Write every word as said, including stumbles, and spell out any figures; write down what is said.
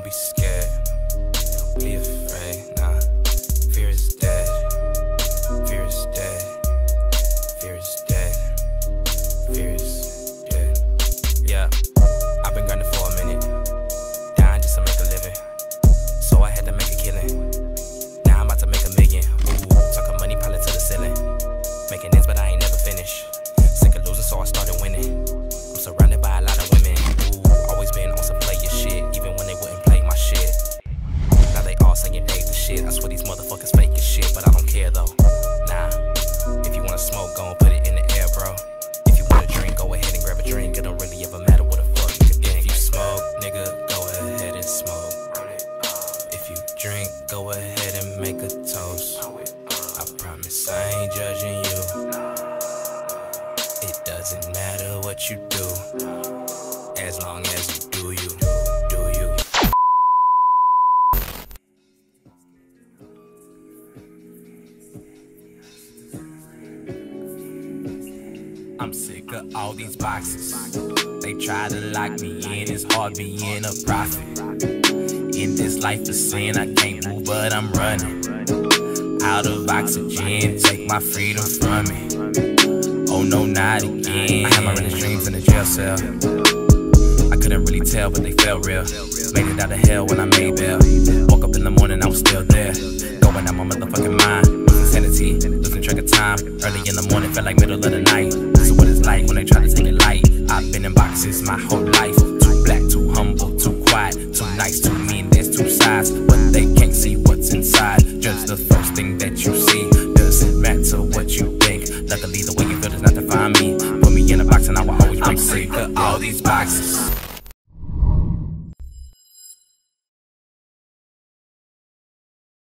be scared, don't be afraid, nah. Fear is dead, fear is dead, fear is dead, fear is dead. Yeah, I've been grinding for a minute, dying just to make a living, so I had to make a killing. Now I'm about to make a million, ooh, talking money probably to the ceiling. Making ends but I ain't never finished, sick of losing so I started winning. I'm surrounded by a lot of women, ooh, always been on some player shit, even when they wouldn't play my shit. Now they all saying they the shit, I swear these motherfuckers fake as shit, but I don't care though, nah. If you wanna smoke, go and put it in the air, bro. If you wanna drink, go ahead and grab a drink, it don't really ever matter what the fuck you can think. If you smoke, nigga, go ahead and smoke. If you drink, go ahead and make a toast. I promise I ain't judging you. It doesn't matter what you do, as long as you do you, do you. I'm sick of all these boxes. They try to lock me in, it's hard being a prophet. In this life of sin, I can't move, but I'm running. Out of oxygen, take my freedom from me. Oh no, not again. I had my realest dreams in a jail cell. I couldn't really tell, but they felt real. Made it out of hell when I made bail. Woke up in the morning, I was still there. Going out my motherfucking mind. Losing sanity, losing track of time. Early in the morning, felt like middle of the night. This is what it's like when they try to take it light. I've been in boxes my whole life. Too black, too humble, too quiet, too nice, too mean, there's two sides, but they can't see what's inside. Just the first thing that you see, doesn't matter what you think. Luckily the way you feel does not define me. Put me in a box and I will always break free. I'm sick of all these boxes.